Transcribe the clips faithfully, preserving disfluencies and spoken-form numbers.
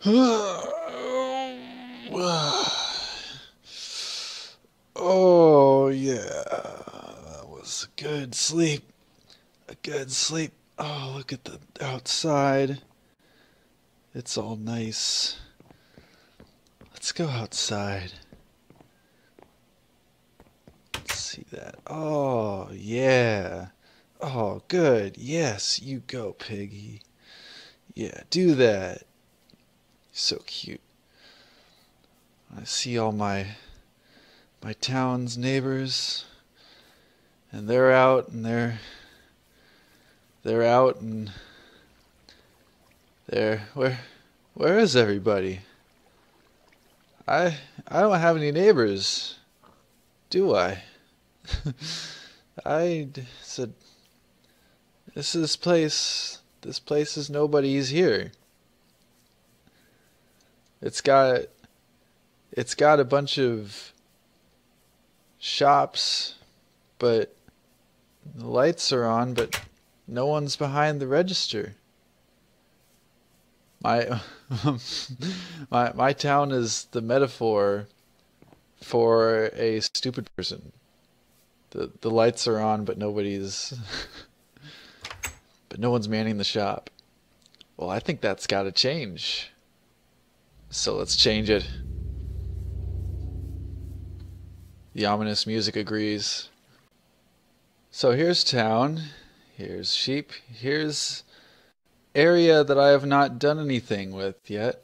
Oh, yeah. That was a good sleep. A good sleep. Oh, look at the outside. It's all nice. Let's go outside. Let's see that. Oh, yeah. Oh, good. Yes, you go, piggy. Yeah, do that. So cute. I see all my my town's neighbors, and they're out, and they're they're out, and they're where where is everybody? I I don't have any neighbors, do I? I said this is place. This place is nobody's here. It's got it's got a bunch of shops, but the lights are on, but no one's behind the register. My my my town is the metaphor for a stupid person. The the lights are on, but nobody's but no one's manning the shop. Well, I think that's got to change. So let's change it. The ominous music agrees. So here's town, here's sheep, here's area that I have not done anything with yet.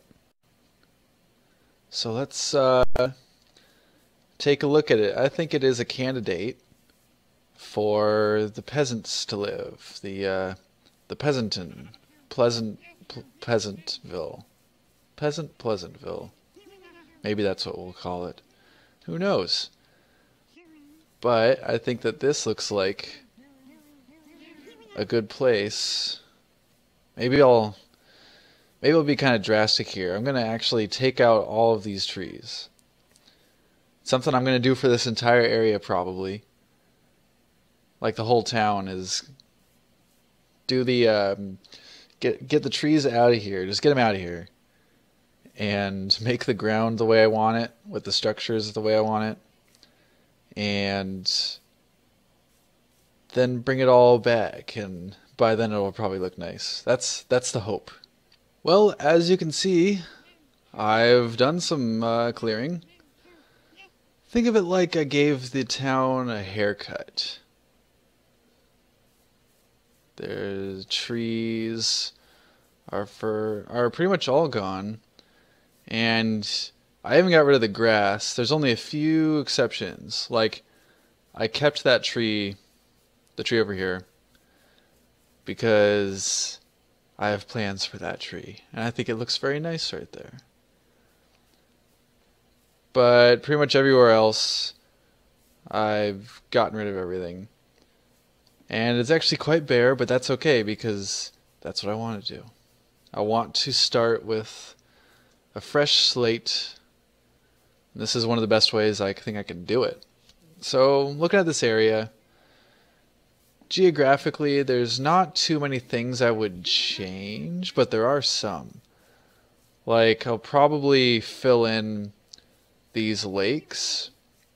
So let's uh, take a look at it. I think it is a candidate for the peasants to live. The uh, the peasanton, pleasant P Peasantville, peasant Pleasantville. Maybe that's what we'll call it. Who knows? But I think that this looks like a good place. Maybe I'll maybe I'll be kind of drastic here. I'm gonna actually take out all of these trees. Something I'm gonna do for this entire area probably. Like the whole town is do the um, get get the trees out of here. Just get them out of here, and make the ground the way I want it with the structures the way I want it, and then bring it all back. And by then it'll probably look nice. That's that's the hope. Well, as you can see, I've done some uh, clearing. Think of it like I gave the town a haircut. The trees are for are pretty much all gone, and I haven't got rid of the grass. There's only a few exceptions. Like I kept that tree, the tree over here, because I have plans for that tree, and I think it looks very nice right there. But pretty much everywhere else, I've gotten rid of everything. And it's actually quite bare, but that's okay because that's what I want to do. I want to start with a fresh slate. This is one of the best ways I think I can do it. So looking at this area, geographically there's not too many things I would change, but there are some. Like I'll probably fill in these lakes.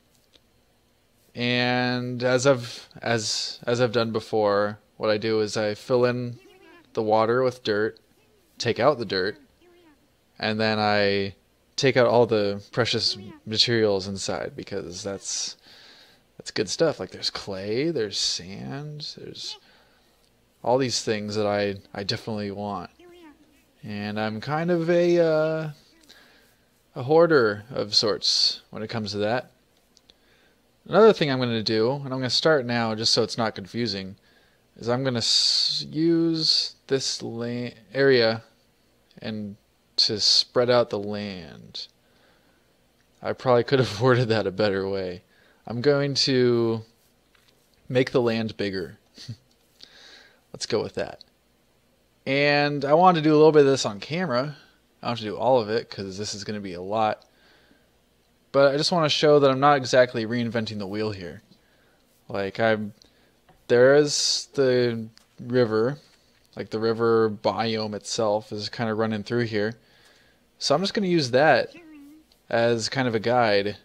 And as I've as as I've done before, what I do is I fill in the water with dirt, take out the dirt, and then I take out all the precious materials inside because that's that's good stuff. Like there's clay, there's sand, there's all these things that I I definitely want. And I'm kind of a uh, a hoarder of sorts when it comes to that. Another thing I'm going to do, and I'm going to start now just so it's not confusing, is I'm going to use this area and to spread out the land. I probably could have worded that a better way. I'm going to make the land bigger. Let's go with that. And I wanted to do a little bit of this on camera. I don't have to do all of it because this is going to be a lot. But I just want to show that I'm not exactly reinventing the wheel here. Like I'm, there is the river, like the river biome itself is kind of running through here. So I'm just going to use that as kind of a guide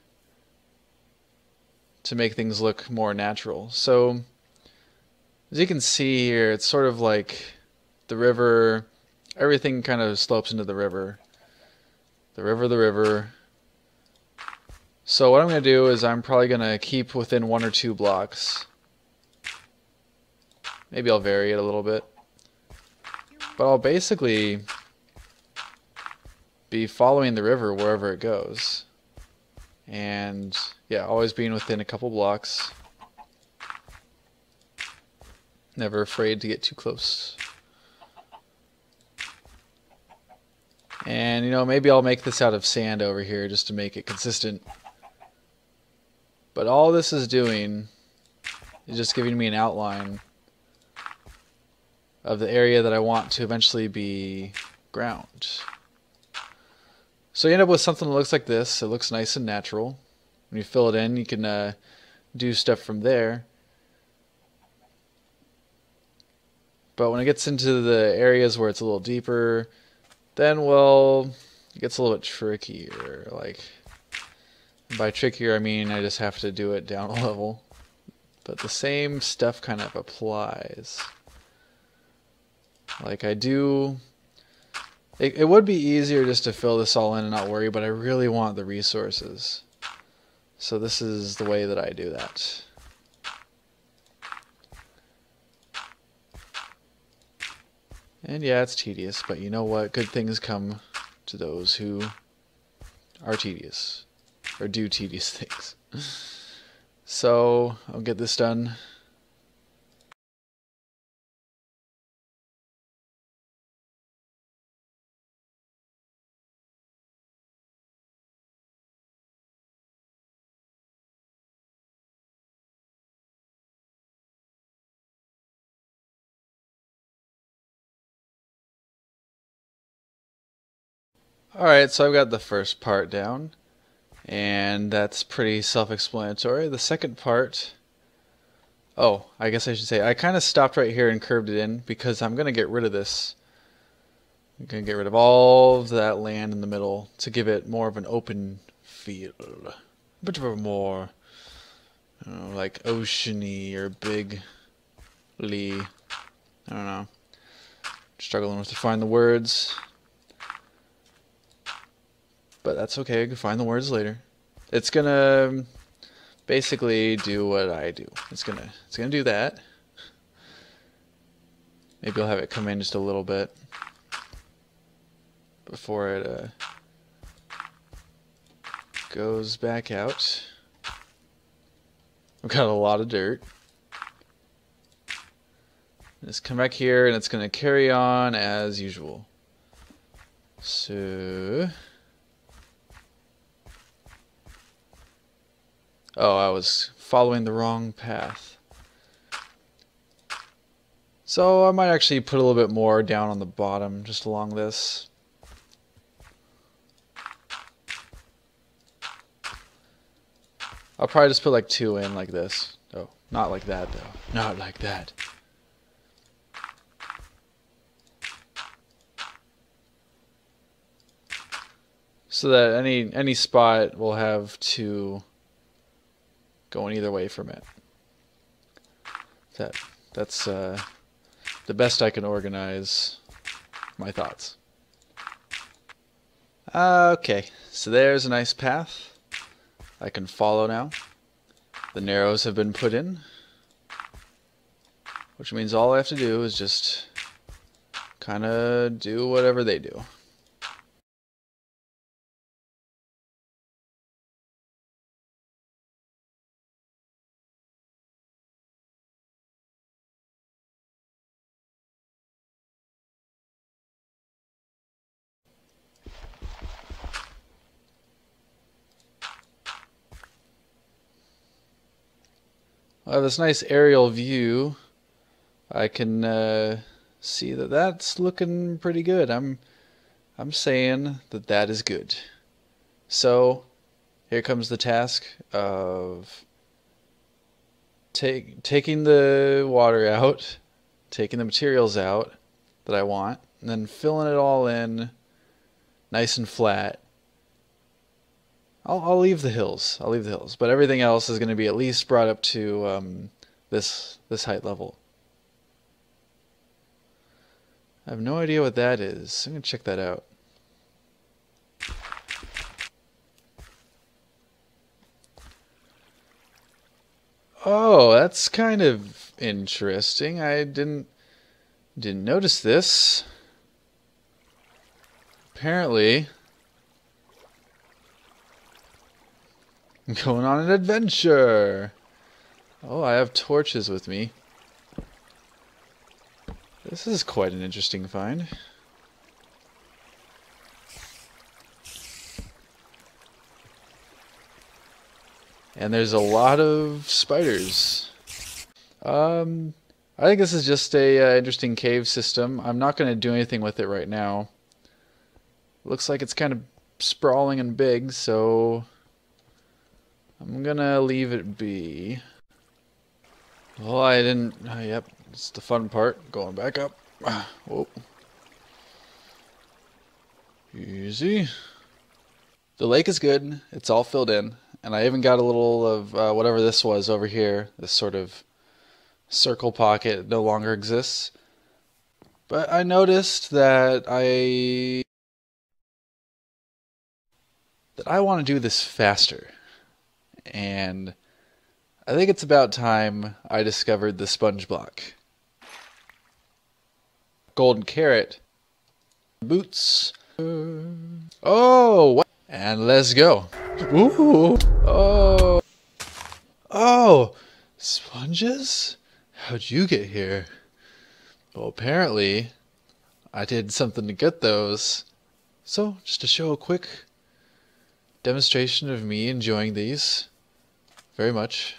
to make things look more natural. So as you can see here, it's sort of like the river, everything kind of slopes into the river. The river, the river. So what I'm going to do is I'm probably going to keep within one or two blocks. Maybe I'll vary it a little bit. But I'll basically be following the river wherever it goes. And yeah, always being within a couple blocks. Never afraid to get too close. And you know, maybe I'll make this out of sand over here just to make it consistent. But all this is doing is just giving me an outline of the area that I want to eventually be ground. So you end up with something that looks like this. It looks nice and natural. When you fill it in, you can uh, do stuff from there. But when it gets into the areas where it's a little deeper, then, well, it gets a little bit trickier. Like, by trickier, I mean I just have to do it down a level. But the same stuff kind of applies. Like, I do... It, it would be easier just to fill this all in and not worry, but I really want the resources. So this is the way that I do that. And yeah, it's tedious, but you know what? Good things come to those who are tedious, or do tedious things. So I'll get this done. Alright, so I've got the first part down, and that's pretty self-explanatory. The second part, oh, I guess I should say, I kind of stopped right here and curved it in because I'm going to get rid of this. I'm going to get rid of all of that land in the middle to give it more of an open feel. A bit of a more, I don't know, like oceany or bigly, I don't know. Struggling with to find the words. But that's okay, I can find the words later. It's gonna basically do what I do. It's gonna it's gonna do that. Maybe I'll have it come in just a little bit before it uh, goes back out. I've got a lot of dirt. Just come back here and it's gonna carry on as usual. So oh, I was following the wrong path. So I might actually put a little bit more down on the bottom, just along this. I'll probably just put like two in like this. Oh, not like that though. Not like that. So that any any spot will have two going either way from it. That that's uh, the best I can organize my thoughts. Uh, okay, so there's a nice path I can follow now. The narrows have been put in, which means all I have to do is just kind of do whatever they do. I have this nice aerial view. I can uh, see that that's looking pretty good. I'm, I'm saying that that is good. So, here comes the task of take, taking the water out, taking the materials out that I want, and then filling it all in nice and flat. I'll, I'll leave the hills. I'll leave the hills. But everything else is going to be at least brought up to um, this this height level. I have no idea what that is. I'm going to check that out. Oh, that's kind of interesting. I didn't didn't notice this. Apparently, I'm going on an adventure. Oh, I have torches with me. This is quite an interesting find. And there's a lot of spiders. Um, I think this is just a uh, interesting cave system. I'm not going to do anything with it right now. Looks like it's kind of sprawling and big, so I'm gonna leave it be. Well, I didn't. Uh, yep, it's the fun part. Going back up. Whoa. Easy. The lake is good. It's all filled in. And I even got a little of uh, whatever this was over here. This sort of circle pocket no longer exists. But I noticed that I that I want to do this faster. And I think it's about time I discovered the sponge block. Golden carrot. Boots. Oh, what? And let's go. Ooh. Oh. Oh. Sponges? How'd you get here? Well, apparently, I did something to get those. So, just to show a quick demonstration of me enjoying these very much,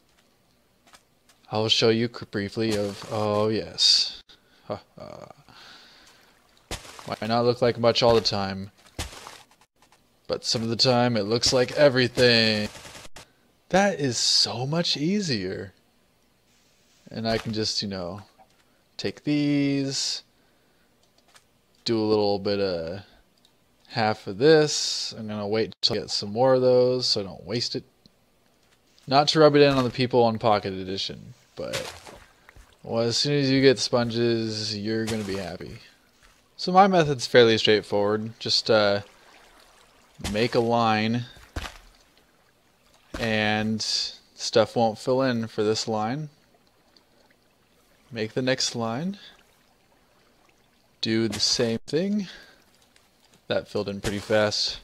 I will show you briefly of, oh yes. Ha, ha. Might not look like much all the time, but some of the time it looks like everything. That is so much easier. And I can just, you know, take these, do a little bit of half of this. I'm going to wait till I get some more of those so I don't waste it. Not to rub it in on the people on Pocket Edition, but well, as soon as you get sponges, you're going to be happy. So my method's fairly straightforward. Just uh, make a line, and stuff won't fill in for this line. Make the next line. Do the same thing. That filled in pretty fast.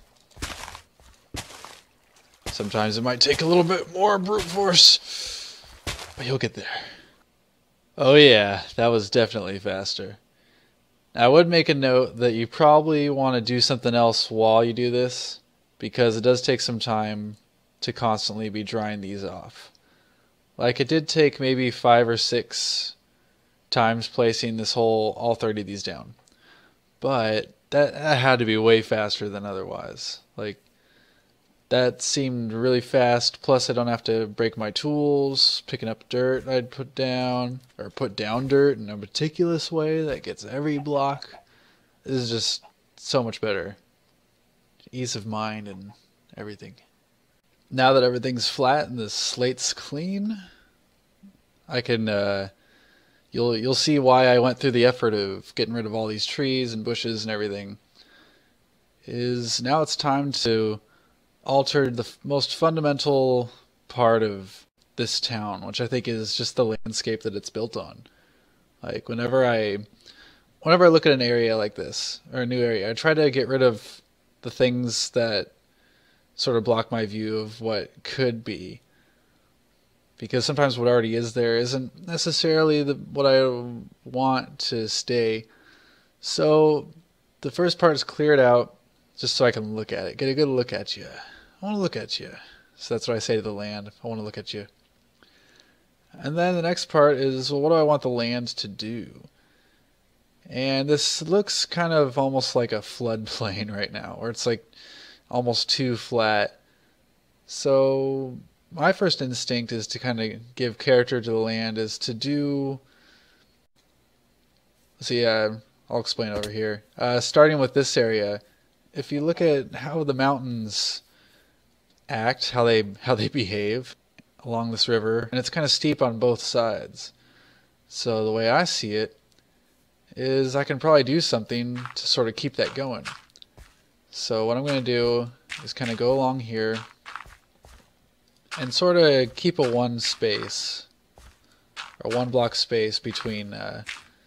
Sometimes it might take a little bit more brute force, but you'll get there. Oh yeah, that was definitely faster. I would make a note that you probably want to do something else while you do this, because it does take some time to constantly be drying these off. Like, it did take maybe five or six times placing this whole, all thirty of these down. But that, that had to be way faster than otherwise. Like, that seemed really fast, plus I don't have to break my tools, picking up dirt I'd put down, or put down dirt in a meticulous way that gets every block. This is just so much better. Ease of mind and everything. Now that everything's flat and the slate's clean, I can, uh, you'll, you'll see why I went through the effort of getting rid of all these trees and bushes and everything. Is now it's time to altered the f most fundamental part of this town, which I think is just the landscape that it's built on. Like, whenever I whenever I look at an area like this, or a new area, I try to get rid of the things that sort of block my view of what could be. Because sometimes what already is there isn't necessarily the, what I want to stay. So the first part is cleared out just so I can look at it, get a good look at you. I want to look at you. So that's what I say to the land. I want to look at you. And then the next part is, well, what do I want the land to do? And this looks kind of almost like a floodplain right now, where it's like almost too flat. So my first instinct is to kind of give character to the land, is to do... See, uh, I'll explain over here. Uh, starting with this area, if you look at how the mountains act, how they how they behave along this river, and it's kind of steep on both sides. So the way I see it is I can probably do something to sort of keep that going. So what I'm going to do is kind of go along here and sort of keep a one space or one block space between uh,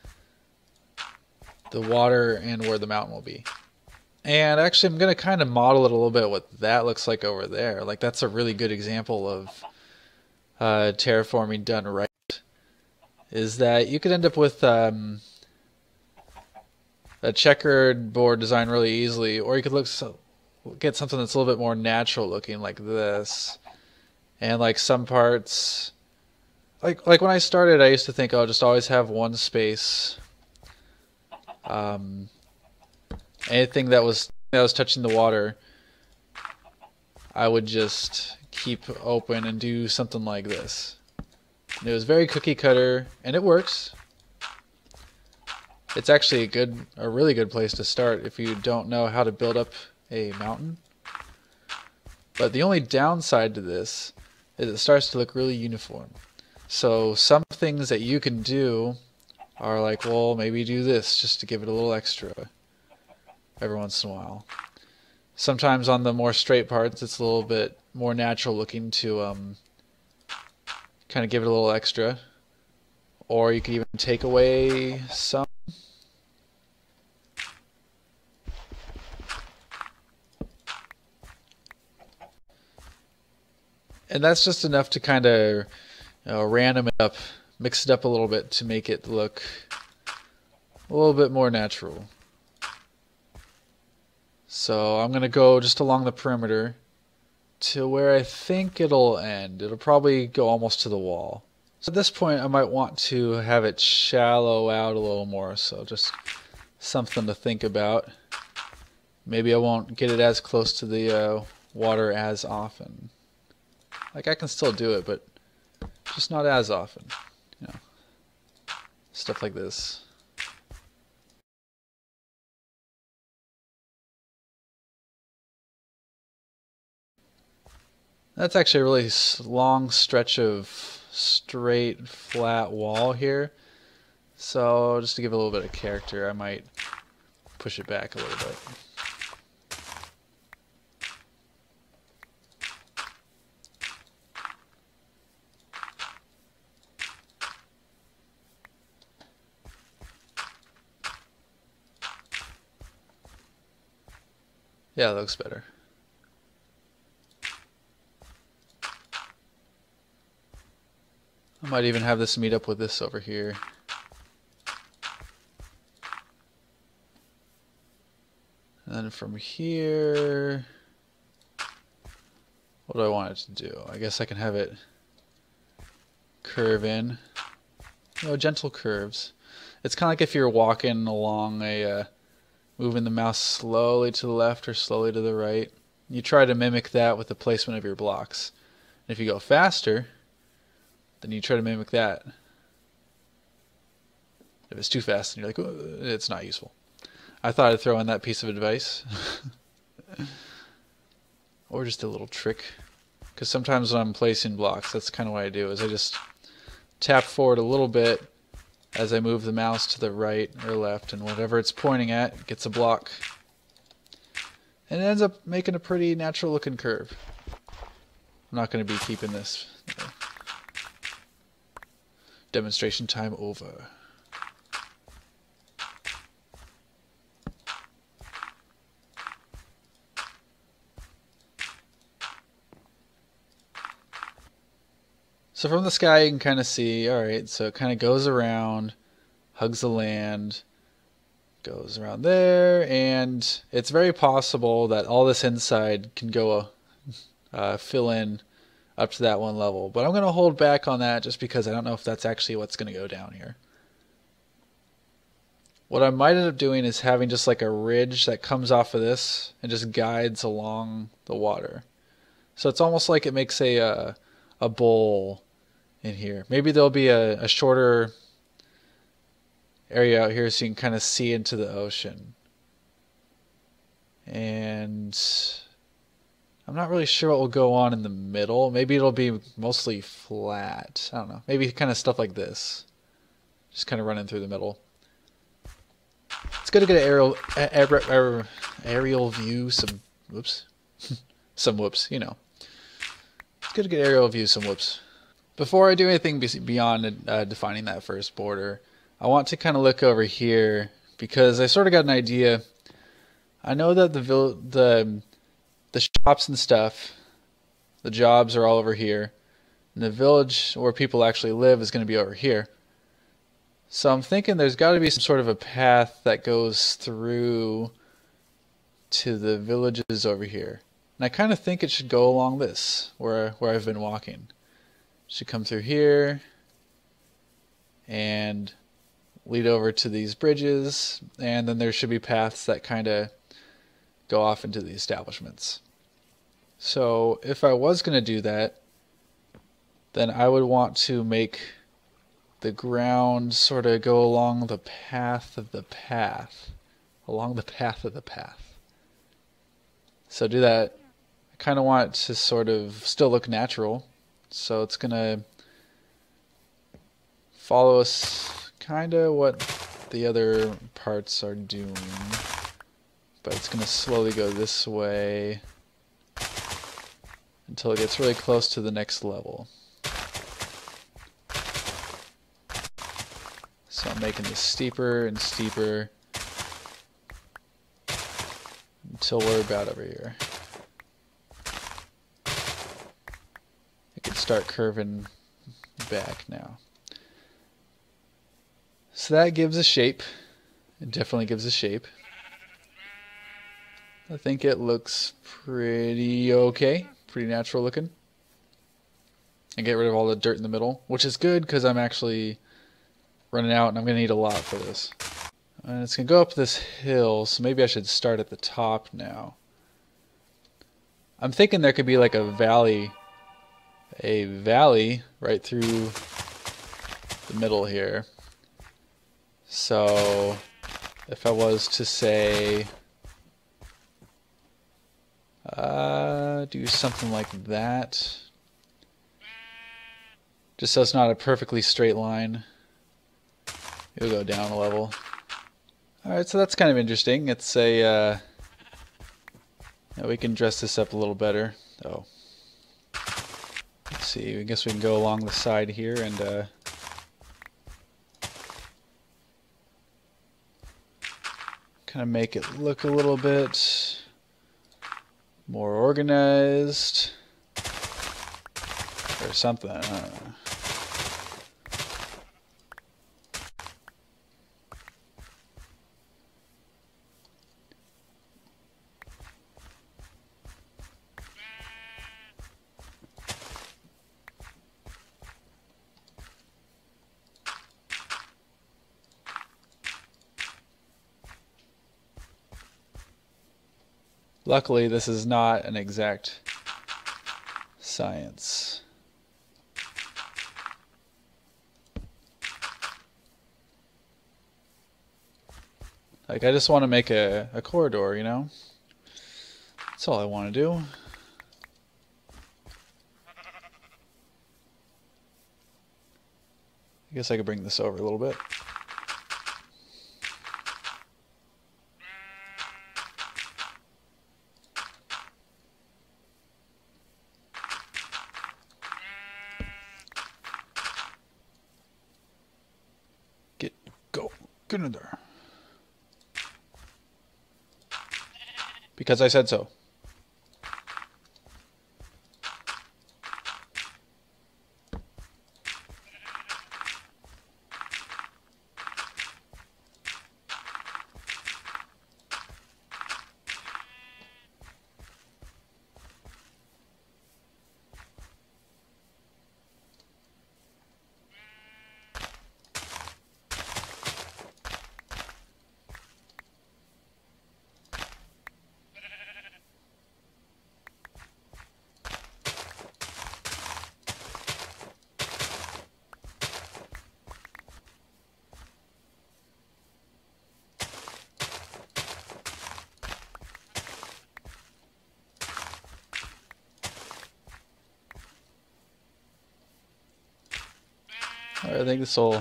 the water and where the mountain will be. And actually I'm going to kind of model it a little bit what that looks like over there. Like that's a really good example of uh, terraforming done right. Is that you could end up with um, a checkered board design really easily, or you could look so, get something that's a little bit more natural looking like this. And like some parts, like like when I started, I used to think, oh, just always have one space. Um, anything that was that was touching the water, I would just keep open and do something like this. And it was very cookie cutter, and it works. It's actually a good, a really good place to start if you don't know how to build up a mountain. But the only downside to this is it starts to look really uniform. So some things that you can do are like, well, maybe do this just to give it a little extra every once in a while. Sometimes on the more straight parts, it's a little bit more natural looking to um, kind of give it a little extra. Or you could even take away some. And that's just enough to kind of, you know, random it up, mix it up a little bit to make it look a little bit more natural. So I'm going to go just along the perimeter to where I think it'll end. It'll probably go almost to the wall. So at this point I might want to have it shallow out a little more, so just something to think about. Maybe I won't get it as close to the uh, water as often. Like I can still do it, but just not as often, you know, stuff like this. That's actually a really long stretch of straight, flat wall here. So just to give it a little bit of character, I might push it back a little bit. Yeah, that looks better. I might even have this meet up with this over here. And then from here, what do I want it to do? I guess I can have it curve in. You know, gentle curves. It's kind of like if you're walking along a, uh, moving the mouse slowly to the left or slowly to the right. You try to mimic that with the placement of your blocks. And if you go faster, then you try to mimic that. If it's too fast, then you're like, oh, it's not useful. I thought I'd throw in that piece of advice. Or just a little trick. Because sometimes when I'm placing blocks, that's kind of what I do, is I just tap forward a little bit as I move the mouse to the right or left, and whatever it's pointing at gets a block. And it ends up making a pretty natural looking curve. I'm not going to be keeping this. You know, demonstration time over. So from the sky you can kind of see, alright, so it kind of goes around, hugs the land, goes around there, and it's very possible that all this inside can go uh, fill in up to that one level. But I'm going to hold back on that just because I don't know if that's actually what's going to go down here. What I might end up doing is having just like a ridge that comes off of this and just guides along the water. So it's almost like it makes a, uh, a bowl in here. Maybe there'll be a, a shorter area out here so you can kind of see into the ocean. And I'm not really sure what will go on in the middle. Maybe it'll be mostly flat. I don't know. Maybe kind of stuff like this. Just kind of running through the middle. It's good to get an aerial, aerial, aerial view, some whoops, some whoops, you know. It's good to get aerial view, some whoops. Before I do anything beyond uh, defining that first border, I want to kind of look over here because I sort of got an idea. I know that the the the shops and stuff, the jobs are all over here, and the village where people actually live is going to be over here. So I'm thinking there's got to be some sort of a path that goes through to the villages over here. And I kind of think it should go along this, where where I've been walking. It should come through here and lead over to these bridges, and then there should be paths that kind of go off into the establishments. So if I was going to do that, then I would want to make the ground sort of go along the path of the path. Along the path of the path. So do that. I kind of want it to sort of still look natural. So it's going to follow us kind of what the other parts are doing. But it's going to slowly go this way until it gets really close to the next level. So I'm making this steeper and steeper until we're about over here. I can start curving back now. So that gives a shape. It definitely gives a shape. I think it looks pretty okay. Pretty natural looking. And get rid of all the dirt in the middle, which is good because I'm actually running out and I'm going to need a lot for this. And it's going to go up this hill, so maybe I should start at the top now. I'm thinking there could be like a valley, a valley right through the middle here. So if I was to say, uh, do something like that, just so it's not a perfectly straight line. It'll go down a level. Alright, so that's kind of interesting. It's a, uh, yeah, we can dress this up a little better. Oh. Let's see, I guess we can go along the side here and, uh, kind of make it look a little bit more organized. Or something, I don't know. Luckily, this is not an exact science. Like, I just want to make a, a corridor, you know? That's all I want to do. I guess I could bring this over a little bit. Get, go, get in there. Because I said so. I think this will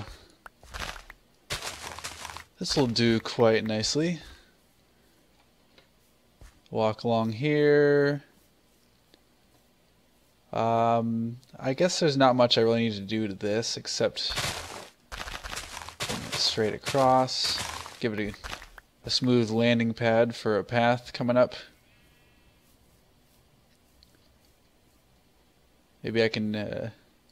this will do quite nicely. Walk along here. Um, I guess there's not much I really need to do to this except bring it straight across. Give it a, a smooth landing pad for a path coming up. Maybe I can uh,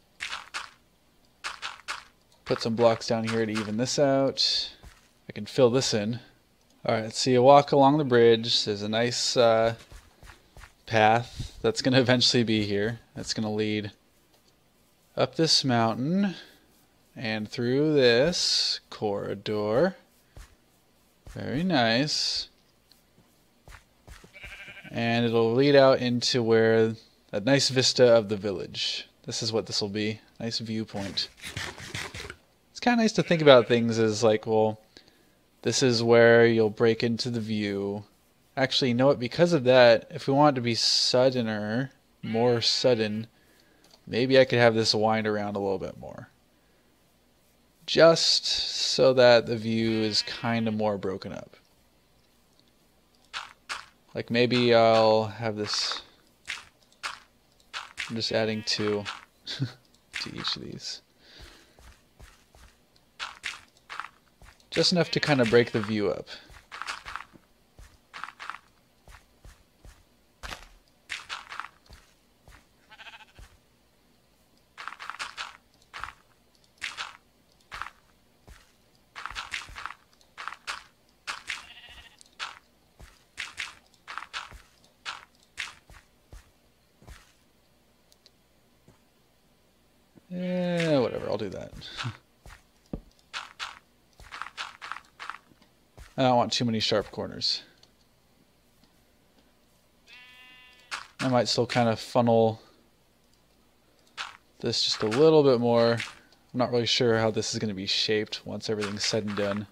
put some blocks down here to even this out. I can fill this in. Alright, so you walk along the bridge. There's a nice uh, path that's going to eventually be here. That's going to lead up this mountain and through this corridor. Very nice. And it'll lead out into where a nice vista of the village. This is what this will be. Nice viewpoint. It's kind of nice to think about things as like, well, this is where you'll break into the view. Actually, you know what? Because of that, if we want it to be suddener, more sudden, maybe I could have this wind around a little bit more. Just so that the view is kind of more broken up. Like maybe I'll have this... I'm just adding two to each of these. Just enough to kind of break the view up. Yeah, whatever, I'll do that. I don't want too many sharp corners. I might still kind of funnel this just a little bit more. I'm not really sure how this is going to be shaped once everything's said and done.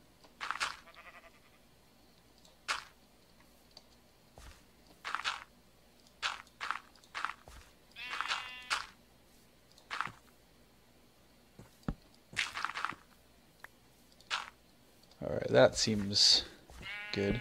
Alright, that seems good.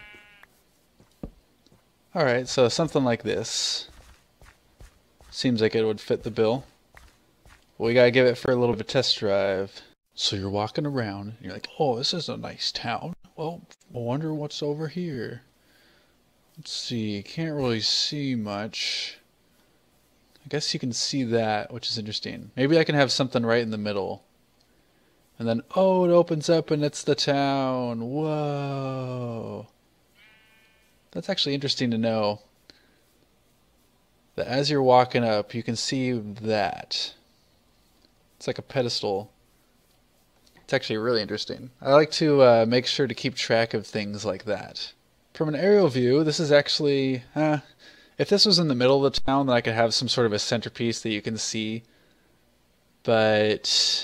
Alright, so something like this. Seems like it would fit the bill. But we gotta give it for a little bit of a test drive. So you're walking around, and you're like, oh, this is a nice town. Well, I wonder what's over here. Let's see, can't really see much. I guess you can see that, which is interesting. Maybe I can have something right in the middle. And then, oh, it opens up and it's the town. Whoa. That's actually interesting to know. That as you're walking up, you can see that. It's like a pedestal. It's actually really interesting. I like to uh, make sure to keep track of things like that. From an aerial view, this is actually... Uh, if this was in the middle of the town, then I could have some sort of a centerpiece that you can see. But...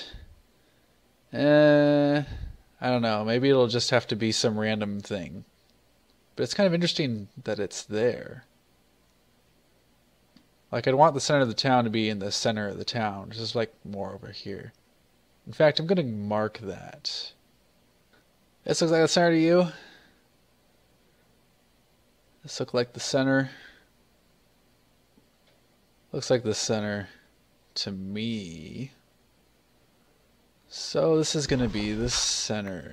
Uh, I don't know. Maybe it'll just have to be some random thing. But it's kind of interesting that it's there. Like, I'd want the center of the town to be in the center of the town. Just like more over here. In fact, I'm going to mark that. This looks like the center to you. This looks like the center. Looks like the center to me. So this is going to be the center.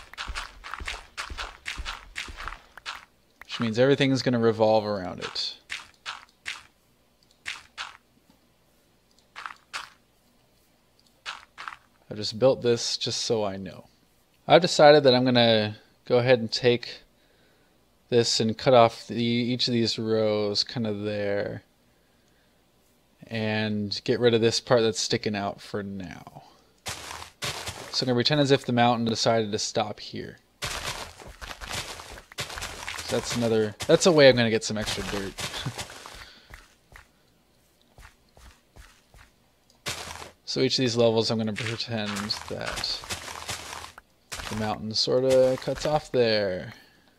Which means everything is going to revolve around it. I've just built this just so I know. I've decided that I'm going to go ahead and take this and cut off the, each of these rows kind of there. And get rid of this part that's sticking out for now. So I'm going to pretend as if the mountain decided to stop here. So that's another, that's a way I'm going to get some extra dirt. So each of these levels I'm going to pretend that the mountain sort of cuts off there.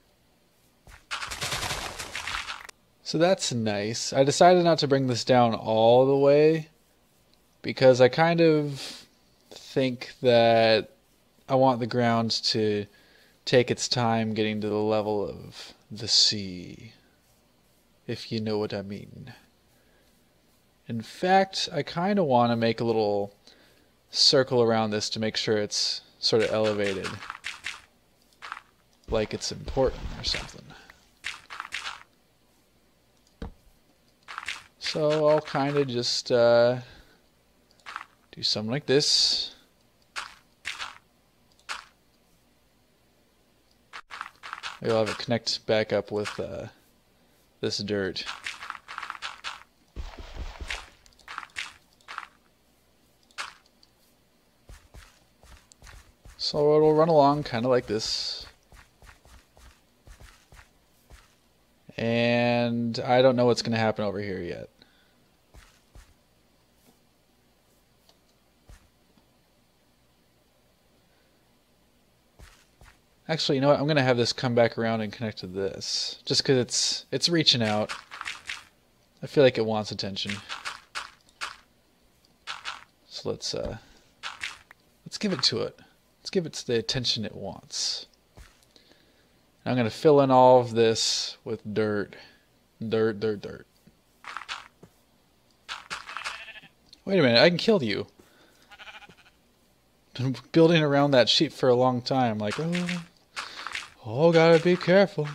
So that's nice. I decided not to bring this down all the way because I kind of think that I want the ground to take its time getting to the level of the sea, if you know what I mean. In fact, I kind of want to make a little circle around this to make sure it's sort of elevated, like it's important or something. So I'll kind of just uh, do something like this. Maybe I'll have it connect back up with uh, this dirt. So it'll run along kind of like this. And I don't know what's going to happen over here yet. Actually, you know what? I'm going to have this come back around and connect to this. Just because it's, it's reaching out. I feel like it wants attention. So let's, uh, let's give it to it. Let's give it the attention it wants. And I'm going to fill in all of this with dirt. Dirt, dirt, dirt. Wait a minute, I can kill you. Been building around that sheep for a long time. Like, oh, oh, gotta be careful.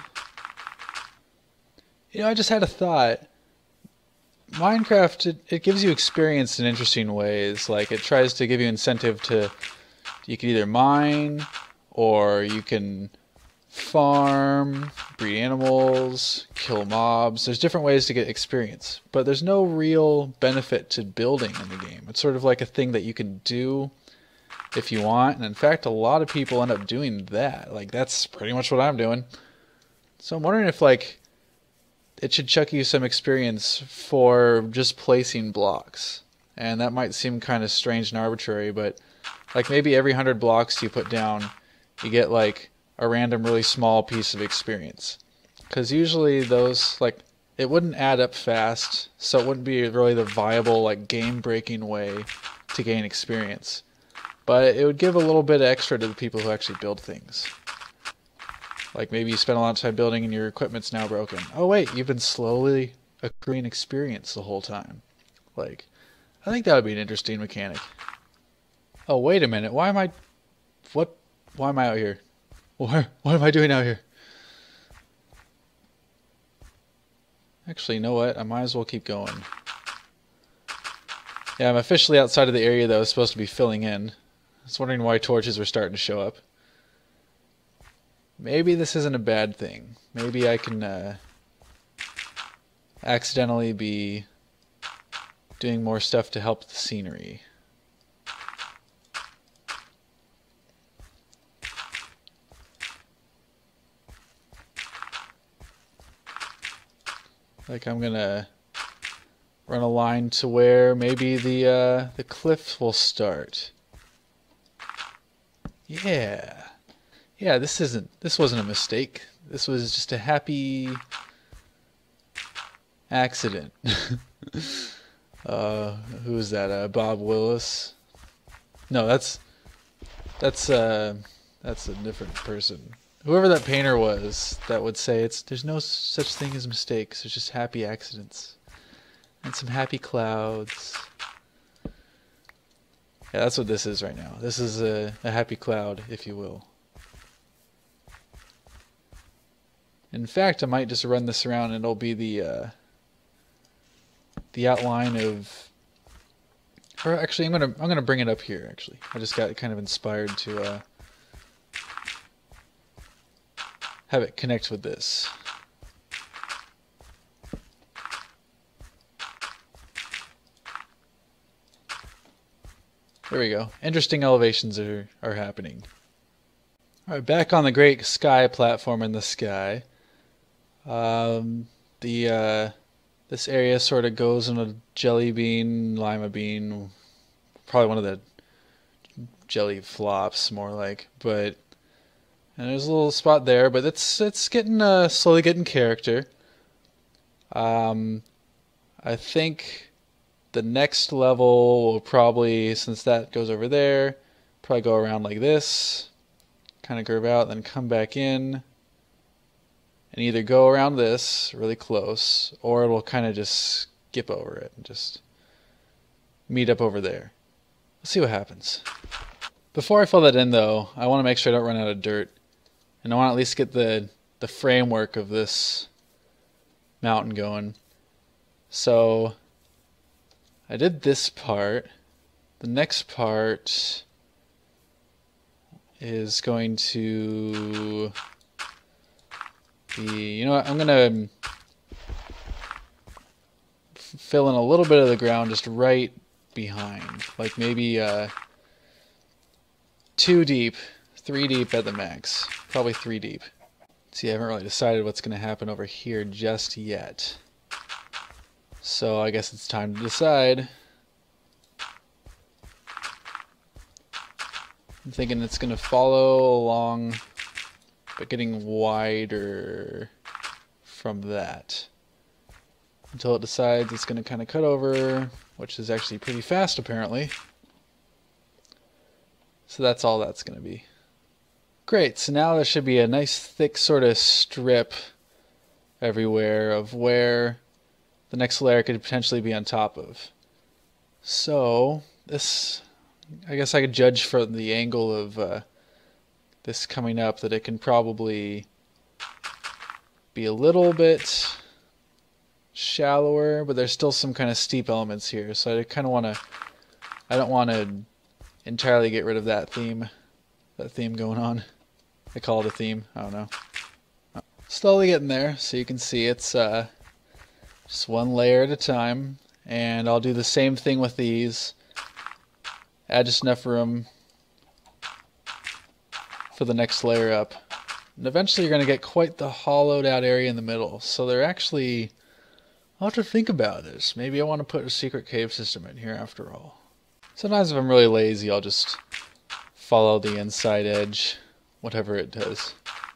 You know, I just had a thought. Minecraft, it, it gives you experience in interesting ways. Like, it tries to give you incentive to... You can either mine, or you can farm, breed animals, kill mobs. There's different ways to get experience. But there's no real benefit to building in the game. It's sort of like a thing that you can do if you want. And in fact, a lot of people end up doing that. Like, that's pretty much what I'm doing. So I'm wondering if, like, it should chuck you some experience for just placing blocks. And that might seem kind of strange and arbitrary, but like maybe every hundred blocks you put down, you get like a random really small piece of experience. Because usually those, like, it wouldn't add up fast, so it wouldn't be really the viable, like, game-breaking way to gain experience. But it would give a little bit extra to the people who actually build things. Like maybe you spend a lot of time building and your equipment's now broken. Oh wait, you've been slowly accruing experience the whole time. Like, I think that would be an interesting mechanic. Oh, wait a minute. Why am I... What? Why am I out here? What, what am I doing out here? Actually, you know what? I might as well keep going. Yeah, I'm officially outside of the area that I was supposed to be filling in. I was wondering why torches were starting to show up. Maybe this isn't a bad thing. Maybe I can uh, accidentally be doing more stuff to help the scenery. Like I'm gonna run a line to where maybe the uh, the cliff will start. Yeah, yeah. This isn't. This wasn't a mistake. This was just a happy accident. uh, who is that? Uh, Bob Willis? No, that's that's uh, that's a different person. Whoever that painter was that would say it's there's no such thing as mistakes, there's just happy accidents. And some happy clouds. Yeah, that's what this is right now. This is a, a happy cloud, if you will. In fact, I might just run this around and it'll be the uh, the outline of... Or actually, I'm gonna I'm gonna bring it up here. Actually, I just got kind of inspired to uh, have it connect with this. There we go. Interesting elevations are, are happening. Alright, back on the great sky platform in the sky. Um, the uh, this area sort of goes in a jelly bean, lima bean, probably one of the jelly flops, more like. But and there's a little spot there, but it's it's getting uh, slowly getting character. Um, I think the next level will probably, since that goes over there, Probably go around like this, kind of curve out, then come back in, and either go around this really close, or it'll kind of just skip over it and just meet up over there. Let's see what happens. Before I fill that in though, I want to make sure I don't run out of dirt. And I want to at least get the, the framework of this mountain going. So I did this part. The next part is going to be, you know what, I'm going to fill in a little bit of the ground just right behind. Like maybe uh, two deep, three deep at the max. Probably three deep. See, I haven't really decided what's going to happen over here just yet. So I guess it's time to decide. I'm thinking it's going to follow along, but getting wider from that. Until it decides it's going to kind of cut over, which is actually pretty fast apparently. So that's all that's going to be. Great, so now there should be a nice thick sort of strip everywhere of where the next layer could potentially be on top of. So this, I guess I could judge from the angle of uh, this coming up that it can probably be a little bit shallower, but there's still some kind of steep elements here, so I kind of want to, I don't want to entirely get rid of that theme, that theme going on. I call it a theme, I don't know. Slowly getting there, so you can see it's uh, just one layer at a time, and I'll do the same thing with these. Add just enough room for the next layer up. And eventually you're going to get quite the hollowed out area in the middle, so they're actually, I'll have to think about this. Maybe I want to put a secret cave system in here after all. Sometimes if I'm really lazy, I'll just follow the inside edge, whatever it does.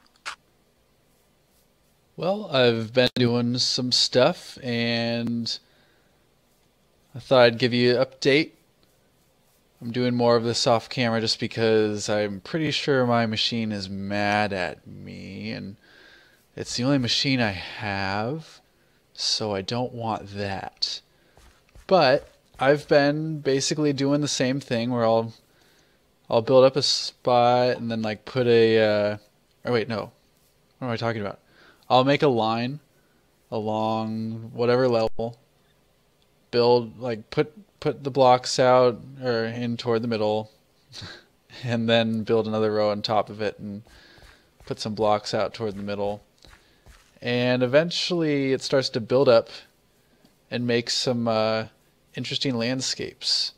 Well, I've been doing some stuff, and I thought I'd give you an update. I'm doing more of this off camera just because I'm pretty sure my machine is mad at me, and it's the only machine I have, so I don't want that. But I've been basically doing the same thing where I'll I'll build up a spot and then like put a uh, or wait no what am I talking about I'll make a line along whatever level, build like put put the blocks out or in toward the middle and then build another row on top of it and put some blocks out toward the middle, and eventually it starts to build up and make some uh, interesting landscapes.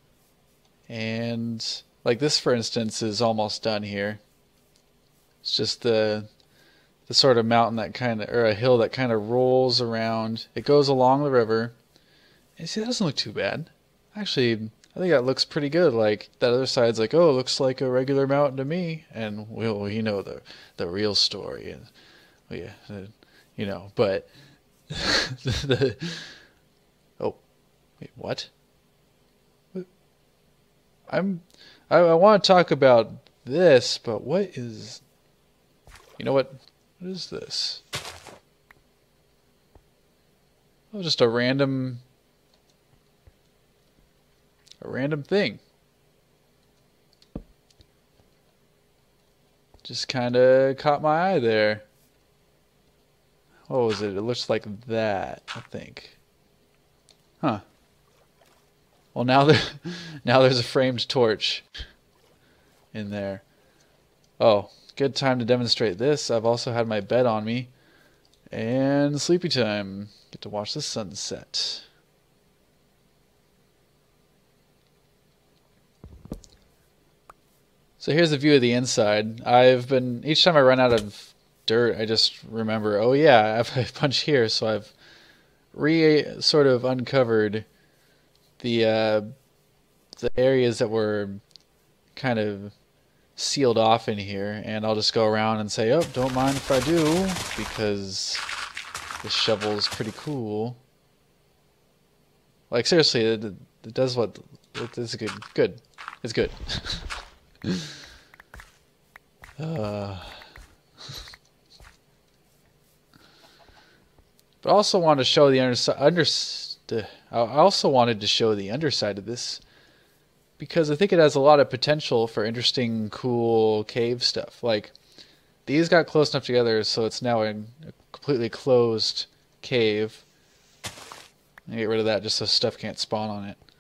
And like this, for instance, is almost done here. It's just the the sort of mountain that kind of, or a hill that kind of rolls around. It goes along the river. And see, that doesn't look too bad. Actually, I think that looks pretty good. Like that other side's like, oh, it looks like a regular mountain to me, and well, we know the the real story, and well, yeah, uh, you know. But the, the oh, wait, what? I'm, I, I want to talk about this, but what is, you know what, what is this? Oh, just a random, a random thing. Just kind of caught my eye there. What was it? It looks like that, I think. Huh. Well, now there, now there's a framed torch in there. Oh, good time to demonstrate this. I've also had my bed on me, and sleepy time. Get to watch the sunset. So here's the view of the inside. I've been, each time I run out of dirt, I just remember, oh yeah, I have a bunch here, so I've re sort of uncovered the uh, the areas that were kind of sealed off in here, and I'll just go around and say, oh, don't mind if I do, because this shovel is pretty cool. Like seriously, it, it does what, it is good, good, it's good. uh, but I also want to show the underside. Under, I also wanted to show the underside of this because I think it has a lot of potential for interesting, cool cave stuff. Like these got close enough together, so it's now in a completely closed cave. I get rid of that just so stuff can't spawn on it.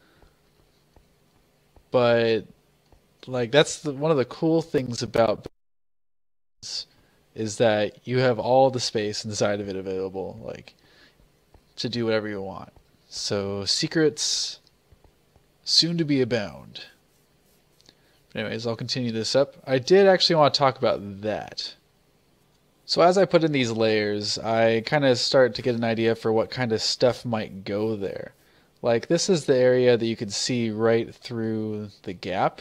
But like that's the, one of the cool things about builds is that you have all the space inside of it available, like to do whatever you want. So secrets soon to be abound. But anyways, I'll continue this up. I did actually want to talk about that. So as I put in these layers, I kind of start to get an idea for what kind of stuff might go there. Like this is the area that you can see right through the gap.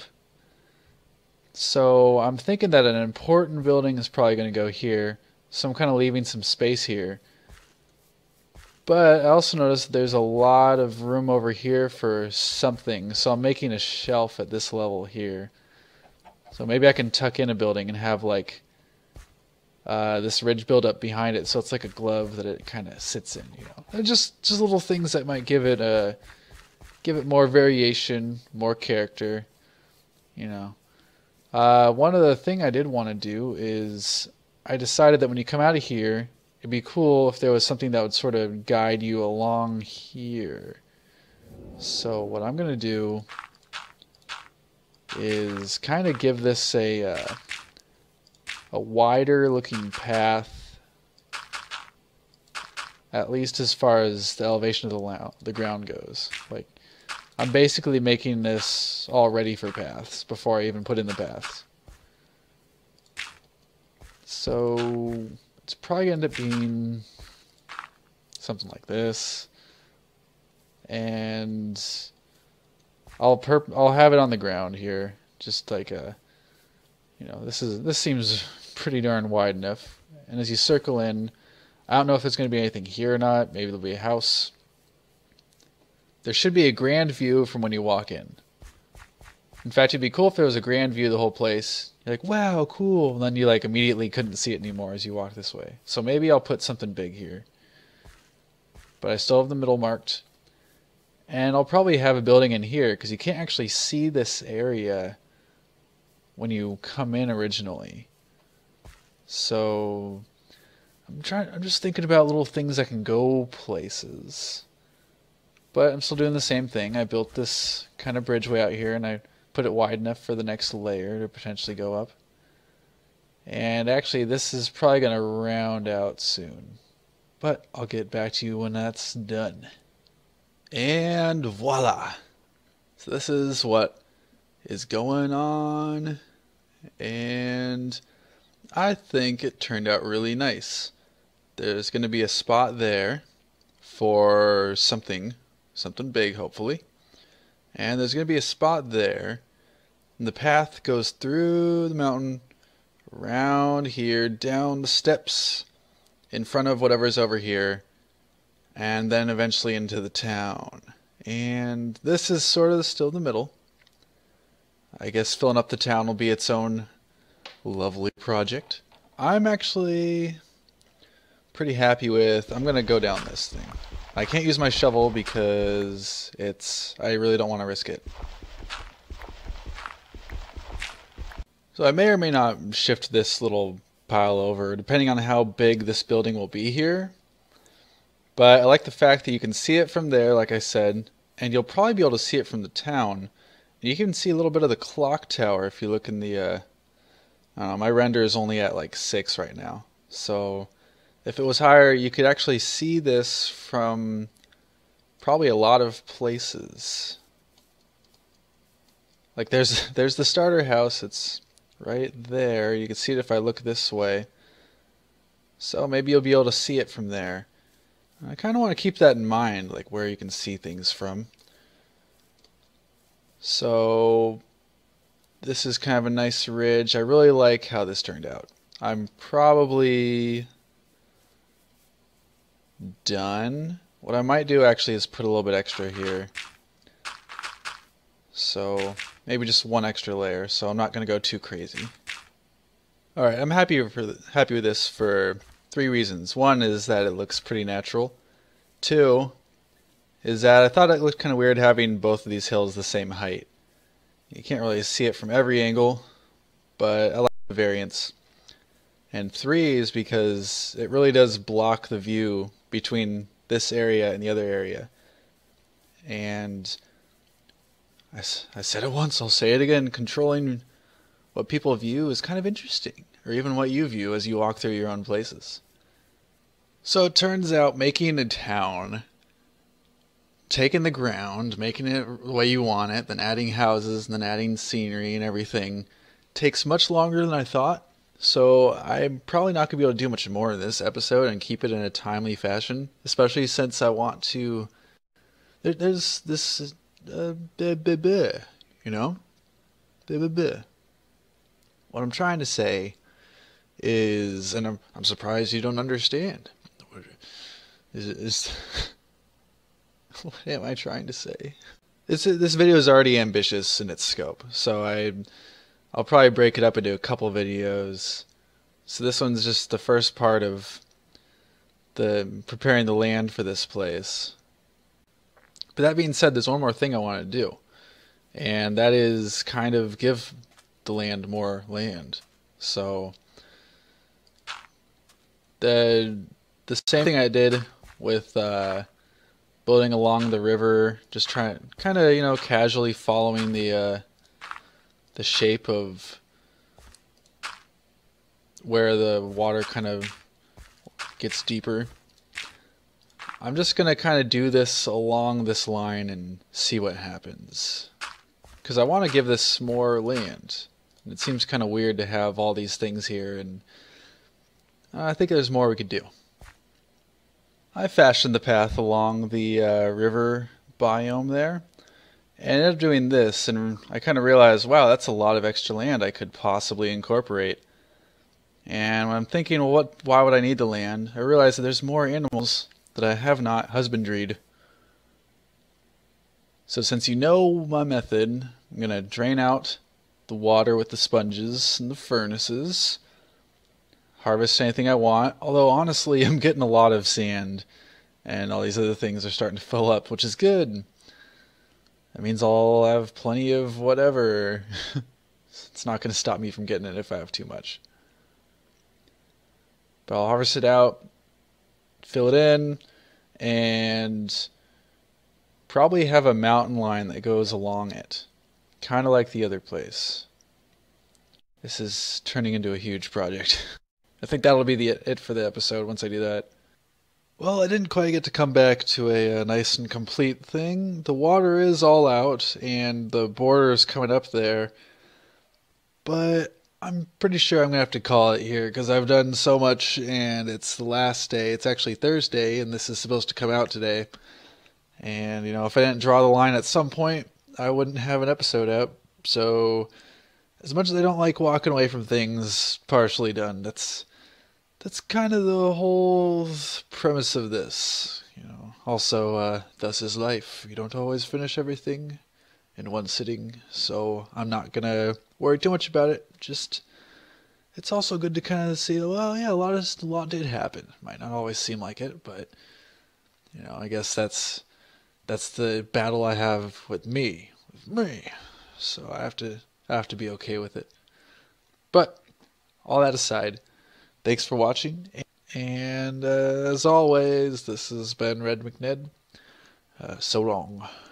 So I'm thinking that an important building is probably going to go here. So I'm kind of leaving some space here. But I also noticed there's a lot of room over here for something. So I'm making a shelf at this level here. So maybe I can tuck in a building and have like uh, this ridge build up behind it, so it's like a glove that it kind of sits in. You know, They're just just little things that might give it a give it more variation, more character. You know, uh, one other thing I did want to do is I decided that when you come out of here, it'd be cool if there was something that would sort of guide you along here. So what I'm gonna do is kind of give this a uh, a wider looking path, at least as far as the elevation of the, la the ground goes. Like I'm basically making this all ready for paths before I even put in the paths. So it's probably going to end up being something like this, and I'll perp I'll have it on the ground here, just like a, you know, this is this seems pretty darn wide enough. And as you circle in, I don't know if there's going to be anything here or not. Maybe there'll be a house. There should be a grand view from when you walk in. In fact, it'd be cool if there was a grand view of the whole place. You're like, wow, cool. And then you like immediately couldn't see it anymore as you walk this way. So maybe I'll put something big here. But I still have the middle marked. And I'll probably have a building in here because you can't actually see this area when you come in originally. So I'm trying I'm just thinking about little things that can go places. But I'm still doing the same thing. I built this kind of bridgeway out here and I put it wide enough for the next layer to potentially go up. And actually this is probably going to round out soon. But I'll get back to you when that's done. And voila! So this is what is going on, and I think it turned out really nice. There's going to be a spot there for something, something big hopefully, and there's going to be a spot there, and the path goes through the mountain, around here, down the steps, in front of whatever's over here, and then eventually into the town. And this is sort of still the middle. I guess filling up the town will be its own lovely project. I'm actually pretty happy with, I'm going to go down this thing. I can't use my shovel because it's, I really don't want to risk it. So I may or may not shift this little pile over, depending on how big this building will be here. But I like the fact that you can see it from there, like I said, and you'll probably be able to see it from the town. You can see a little bit of the clock tower if you look in the, uh, I don't know, my render is only at like six right now. So if it was higher, you could actually see this from probably a lot of places. Like there's, there's the starter house, it's right there. You can see it if I look this way. So maybe you'll be able to see it from there. I kind of want to keep that in mind, like where you can see things from. So this is kind of a nice ridge. I really like how this turned out. I'm probably done. What I might do actually is put a little bit extra here. So maybe just one extra layer, so I'm not going to go too crazy. Alright, I'm happy, for th happy with this for three reasons. One is that it looks pretty natural. Two is that I thought it looked kind of weird having both of these hills the same height. You can't really see it from every angle, but I like the variance. And three is because it really does block the view between this area and the other area. And I, I said it once, I'll say it again, controlling what people view is kind of interesting, or even what you view as you walk through your own places. So it turns out making a town, taking the ground, making it the way you want it, then adding houses, and then adding scenery and everything, takes much longer than I thought. So I'm probably not going to be able to do much more in this episode and keep it in a timely fashion, especially since I want to... There, there's this... Uh, blah, blah, blah, you know? Blah, blah, blah. What I'm trying to say is... And I'm, I'm surprised you don't understand. Is... is what am I trying to say? This, this video is already ambitious in its scope, so I... I'll probably break it up into a couple videos. So this one's just the first part of the preparing the land for this place. But that being said, there's one more thing I want to do. And that is kind of give the land more land. So the the same thing I did with uh, building along the river, just trying kind of, you know, casually following the uh, the shape of where the water kind of gets deeper. I'm just going to kind of do this along this line and see what happens. Because I want to give this more land. And it seems kind of weird to have all these things here, and I think there's more we could do. I fashioned the path along the uh, river biome there. And I ended up doing this, and I kind of realized, wow, that's a lot of extra land I could possibly incorporate. And when I'm thinking, well, what, why would I need the land? I realized that there's more animals that I have not husbandried. So since you know my method, I'm going to drain out the water with the sponges and the furnaces, harvest anything I want, although honestly I'm getting a lot of sand, and all these other things are starting to fill up, which is good. That means I'll have plenty of whatever. It's not going to stop me from getting it if I have too much. But I'll harvest it out, fill it in, and probably have a mountain line that goes along it. Kind of like the other place. This is turning into a huge project. I think that'll be the it for the episode once I do that. Well, I didn't quite get to come back to a, a nice and complete thing. The water is all out, and the border is coming up there. But I'm pretty sure I'm going to have to call it here, because I've done so much, and it's the last day. It's actually Thursday, and this is supposed to come out today. And, you know, if I didn't draw the line at some point, I wouldn't have an episode up. So, as much as I don't like walking away from things partially done, that's... That's kind of the whole premise of this, you know. Also, uh, thus is life. You don't always finish everything in one sitting, so I'm not gonna worry too much about it. Just, it's also good to kind of see, well, yeah, a lot of a lot did happen. Might not always seem like it, but you know, I guess that's that's the battle I have with me, with me. So I have to I have to be okay with it. But all that aside. Thanks for watching, and uh, as always, this has been RedMcNed. Uh, so long.